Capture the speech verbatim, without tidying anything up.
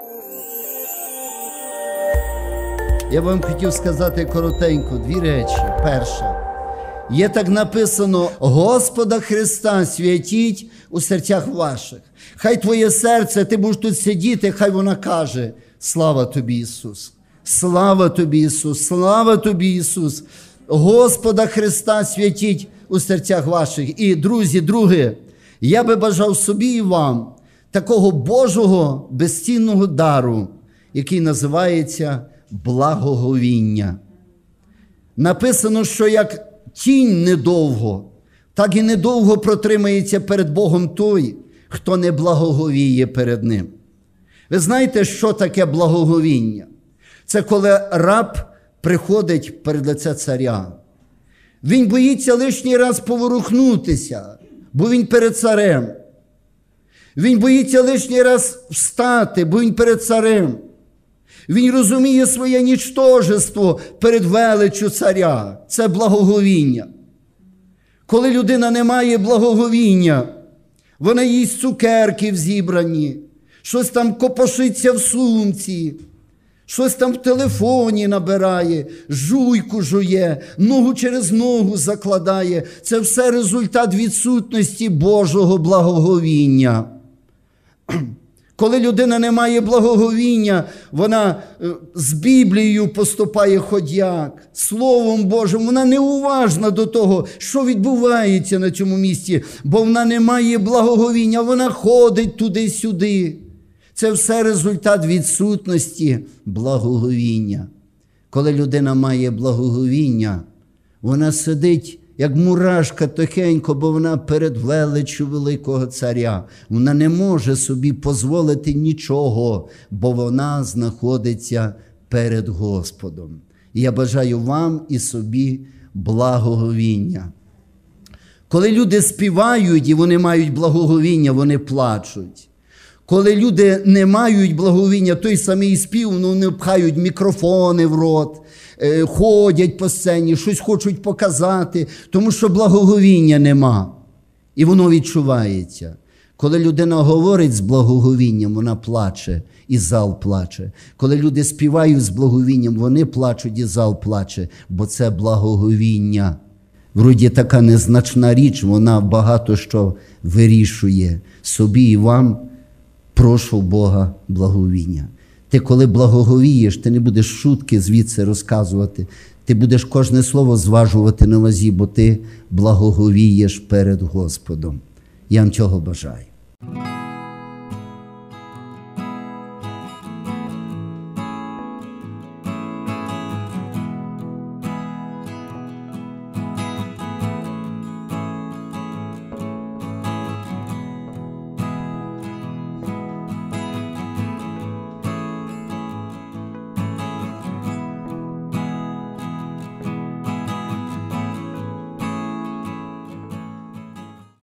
Я вам хотів сказати коротенько дві речі. Перша. Є так написано: Господа Христа святіть у серцях ваших. Хай твоє серце, ти будеш тут сидіти, хай вона каже: слава тобі, Ісус! Слава тобі, Ісус! Слава тобі, Ісус! Господа Христа святіть у серцях ваших. І, друзі, друге, я би бажав собі і вам такого Божого безцінного дару, який називається благоговіння. Написано, що як тінь недовго, так і недовго протримається перед Богом той, хто не благоговіє перед Ним. Ви знаєте, що таке благоговіння? Це коли раб приходить перед лице царя. Він боїться лишній раз поворухнутися, бо він перед царем. Він боїться лишній раз встати, бо він перед царем. Він розуміє своє нічтожество перед величчю царя. Це благоговіння. Коли людина не має благоговіння, вона їсть цукерки в зібрані, щось там копошиться в сумці, щось там в телефоні набирає, жуйку жує, ногу через ногу закладає. Це все результат відсутності Божого благоговіння. Коли людина не має благоговіння, вона з Біблією поступає ходяк, Словом Божим, вона неуважна до того, що відбувається на цьому місці, бо вона не має благоговіння, вона ходить туди-сюди. Це все результат відсутності благоговіння. Коли людина має благоговіння, вона сидить як мурашка тихенько, бо вона перед величчю великого царя. Вона не може собі дозволити нічого, бо вона знаходиться перед Господом. І я бажаю вам і собі благоговіння. Коли люди співають і вони мають благоговіння, вони плачуть. Коли люди не мають благоговіння, той самий спів, ну, вони пхають мікрофони в рот, е, ходять по сцені, щось хочуть показати, тому що благоговіння нема. І воно відчувається. Коли людина говорить з благоговінням, вона плаче, і зал плаче. Коли люди співають з благоговінням, вони плачуть, і зал плаче, бо це благоговіння. Вроді така незначна річ, вона багато що вирішує собі і вам. Прошу Бога благоговіння. Ти коли благоговієш, ти не будеш шутки звідси розказувати, ти будеш кожне слово зважувати на вазі, бо ти благоговієш перед Господом. Я вам цього бажаю.